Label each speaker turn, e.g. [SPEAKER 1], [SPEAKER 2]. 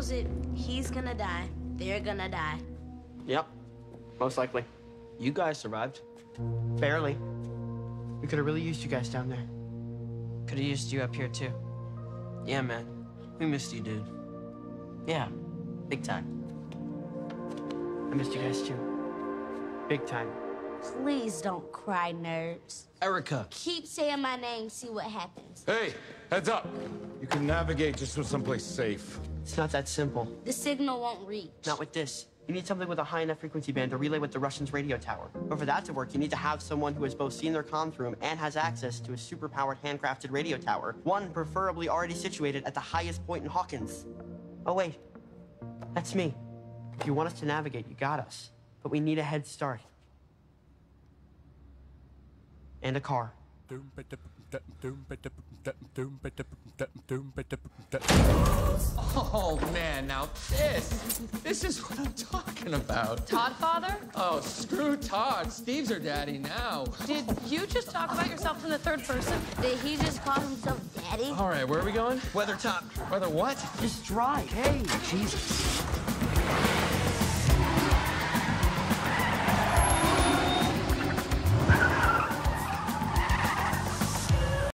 [SPEAKER 1] knows it. He's gonna die. They're gonna die.
[SPEAKER 2] Yep, most likely. You guys survived. Barely. We could have really used you guys down there.
[SPEAKER 3] Could have used you up here, too.
[SPEAKER 4] Yeah, man. We missed you, dude.
[SPEAKER 3] Yeah, big time.
[SPEAKER 2] I missed you guys, too. Big time.
[SPEAKER 1] Please don't cry, nerds.
[SPEAKER 4] Erica.
[SPEAKER 1] Keep saying my name, see what happens.
[SPEAKER 5] Hey, heads up. You can navigate just to someplace safe.
[SPEAKER 2] It's not that simple.
[SPEAKER 1] The signal won't reach.
[SPEAKER 2] Not with this. You need something with a high enough frequency band to relay with the Russians' radio tower. But for that to work, you need to have someone who has both seen their comms room and has access to a super-powered handcrafted radio tower. One preferably already situated at the highest point in Hawkins. Oh, wait. That's me. If you want us to navigate, you got us. But we need a head start. And a car.
[SPEAKER 6] Oh, man, now this is what I'm talking about.
[SPEAKER 7] TOddfather?
[SPEAKER 6] Oh, screw Todd. Steve's her daddy now.
[SPEAKER 7] Did you just talk about yourself in the third person?
[SPEAKER 1] Did he just call himself daddy?
[SPEAKER 6] All right, where are we going?
[SPEAKER 4] Weather top.
[SPEAKER 6] Weather what?
[SPEAKER 2] Just drive.
[SPEAKER 4] Hey, Jesus.